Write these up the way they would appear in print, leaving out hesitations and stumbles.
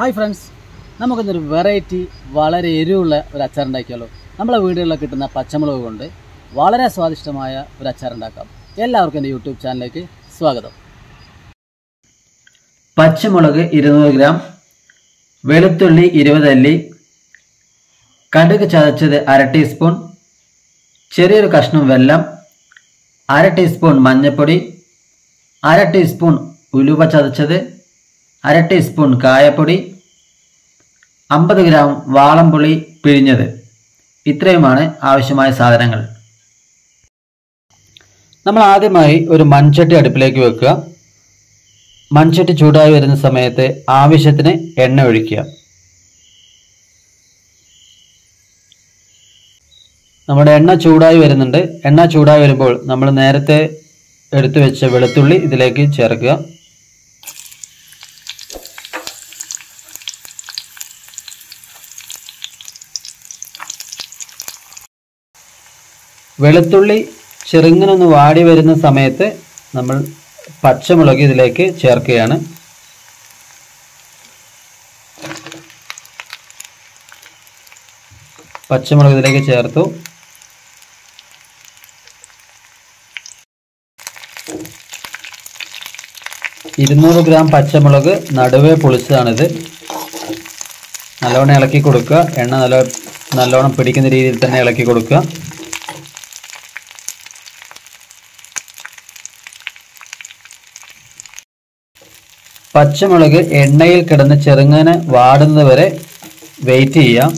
Hi friends, നമുക്കിന്നൊരു variety വളരെ എരിവുള്ള ഒരു അച്ചാറുണ്ടാക്കിയാലോ. നമ്മളെ വീടുകളിൽ കിട്ടുന്ന പച്ചമുളക് കൊണ്ട് വളരെ സ്വാദിഷ്ടമായ ഒരു അച്ചാറുണ്ടാക്കാം. എല്ലാവർക്കും എൻ്റെ യൂട്യൂബ് ചാനലിലേക്ക് സ്വാഗതം. പച്ചമുളക് 200 ഗ്രാം, വെളുത്തുള്ളി 20 അല്ലി, കടുക് ചതച്ചത് 1/2 ടീസ്പൂൺ, ചെറിയൊരു കഷ്ണം വെല്ലം, 1/2 ടീസ്പൂൺ മഞ്ഞൾപ്പൊടി, 1/2 ടീസ്പൂൺ ഉലുവ ചതച്ചത്, 1/2 ടീസ്പൂൺ കായപ്പൊടി, 50 ഗ്രാം വാളംപുളി പിഴിഞ്ഞത്. ഇത്രയുമാണ് ആവശ്യമായ സാധനങ്ങൾ. നമ്മൾ ആദ്യമായി ഒരു മൺചട്ടി അടുപ്പിലേക്ക് വെക്കുക. മൺചട്ടി ചൂടായി വരുന്ന സമയത്ത് ആവശ്യത്തിന് എണ്ണ ഒഴിക്കുക. നമ്മുടെ എണ്ണ ചൂടായി വരുന്നുണ്ട്. എണ്ണ ചൂടായി വരുമ്പോൾ നമ്മൾ നേരത്തെ എടുത്തു വെച്ച വെളുത്തുള്ളി ഇതിലേക്ക് ചേർക്കുക. വെളുത്തുള്ളി ചെറുങ്ങനൊന്ന് വാടി വരുന്ന സമയത്ത് നമ്മൾ പച്ചമുളക് ഇതിലേക്ക് ചേർക്കുകയാണ്. പച്ചമുളക് ഇതിലേക്ക് ചേർത്തു. ഇരുന്നൂറ് ഗ്രാം പച്ചമുളക് നടുവേ പൊളിച്ചതാണിത്. നല്ലോണം ഇളക്കി കൊടുക്കുക. എണ്ണ നല്ലോണം പിടിക്കുന്ന രീതിയിൽ തന്നെ ഇളക്കി കൊടുക്കുക. പച്ചമുളക് എണ്ണയിൽ കിടന്ന് ചെറുങ്ങനെ വാടുന്നത് വരെ വെയിറ്റ് ചെയ്യാം.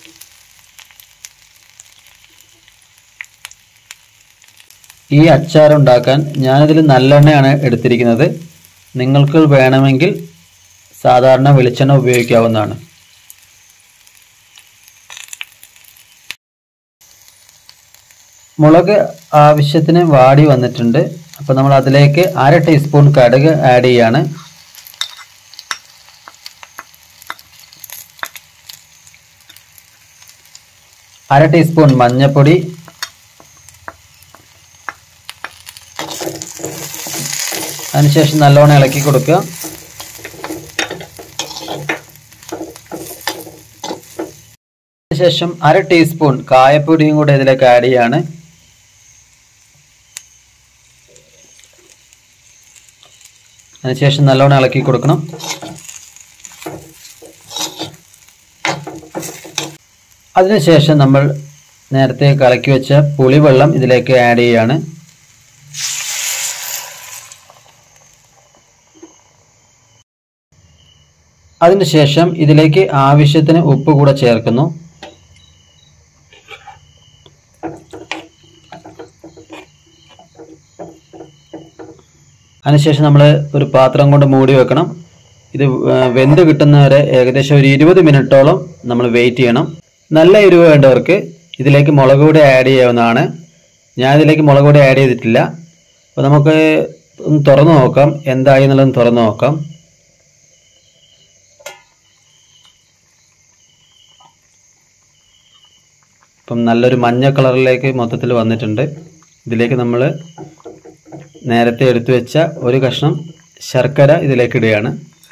ഈ അച്ചാറുണ്ടാക്കാൻ ഞാനിതിൽ നല്ലെണ്ണയാണ് എടുത്തിരിക്കുന്നത്. നിങ്ങൾക്ക് വേണമെങ്കിൽ സാധാരണ വെളിച്ചെണ്ണ ഉപയോഗിക്കാവുന്നതാണ്. മുളക് ആവശ്യത്തിന് വാടി വന്നിട്ടുണ്ട്. അപ്പോൾ നമ്മൾ അതിലേക്ക് 1/2 ടീസ്പൂൺ കടുക് ആഡ് ചെയ്യാണ്. അര ടീസ്പൂൺ മഞ്ഞൾപ്പൊടി, അതിനുശേഷം നല്ലോണം ഇളക്കി കൊടുക്കുക. അതിനുശേഷം 1/2 ടീസ്പൂൺ കായപ്പൊടിയും കൂടെ ഇതിലേക്ക് ആഡ് ചെയ്യാണ്. അതിനുശേഷം നല്ലോണം ഇളക്കി കൊടുക്കണം. അതിനുശേഷം നമ്മൾ നേരത്തെ കലക്കി വെച്ച പുളിവെള്ളം ഇതിലേക്ക് ആഡ് ചെയ്യാണ്. അതിനുശേഷം ഇതിലേക്ക് ആവശ്യത്തിന് ഉപ്പ് കൂടെ ചേർക്കുന്നു. അതിനുശേഷം നമ്മൾ ഒരു പാത്രം കൊണ്ട് മൂടി വെക്കണം. ഇത് വെന്ത് കിട്ടുന്നവരെ ഏകദേശം ഒരു 20 മിനിറ്റോളം നമ്മൾ വെയിറ്റ് ചെയ്യണം. നല്ല എരിവ് വേണ്ടവർക്ക് ഇതിലേക്ക് മുളക് പൊടി ആഡ് ചെയ്യാവുന്നതാണ്. ഞാൻ ഇതിലേക്ക് മുളക് പൊടി ആഡ് ചെയ്തിട്ടില്ല. അപ്പോൾ നമുക്ക് ഒന്ന് തുറന്നു നോക്കാം, എന്തായി എന്നുള്ളതൊന്ന് തുറന്നു നോക്കാം. ഇപ്പം നല്ലൊരു മഞ്ഞ കളറിലേക്ക് മൊത്തത്തിൽ വന്നിട്ടുണ്ട്. ഇതിലേക്ക് നമ്മൾ നേരത്തെ എടുത്തു വെച്ച ഒരു കഷ്ണം ശർക്കര ഇതിലേക്ക് ഇടുകയാണ്.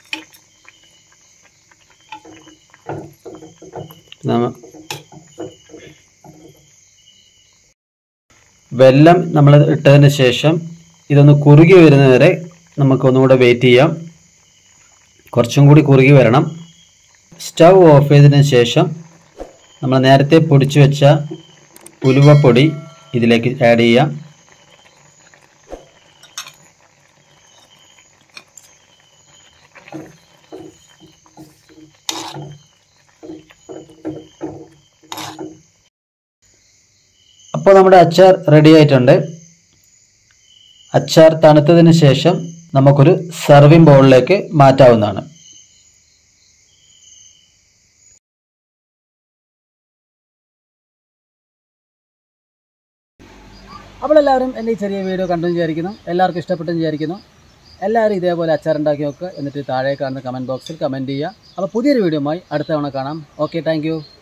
വെല്ലം നമ്മൾ ഇട്ടതിന് ശേഷം ഇതൊന്ന് കുറുകി വരുന്നവരെ നമുക്ക് ഒന്നുകൂടെ വെയിറ്റ് ചെയ്യാം. കുറച്ചും കൂടി കുറുകി വരണം. സ്റ്റൗ ഓഫ് ചെയ്തതിന് ശേഷം നമ്മൾ നേരത്തെ പൊടിച്ചു വെച്ച ഉലുവപ്പൊടി ഇതിലേക്ക് ആഡ് ചെയ്യാം. അപ്പോൾ നമ്മുടെ അച്ചാർ റെഡി ആയിട്ടുണ്ട്. അച്ചാർ തണുത്തതിന് ശേഷം നമുക്കൊരു സർവിംഗ് ബൗളിലേക്ക് മാറ്റാവുന്നതാണ്. അപ്പോൾ എല്ലാവരും എൻ്റെ ഈ ചെറിയ വീഡിയോ കണ്ടു വിചാരിക്കുന്നു. എല്ലാവർക്കും ഇഷ്ടപ്പെട്ടെന്ന് വിചാരിക്കുന്നു. എല്ലാവരും ഇതേപോലെ അച്ചാർ ഉണ്ടാക്കി നോക്കുക. എന്നിട്ട് താഴെ കാണുന്ന കമൻറ്റ് ബോക്സിൽ കമൻറ്റ് ചെയ്യുക. അപ്പോൾ പുതിയൊരു വീഡിയോയുമായി അടുത്ത തവണ കാണാം. Okay, thank U.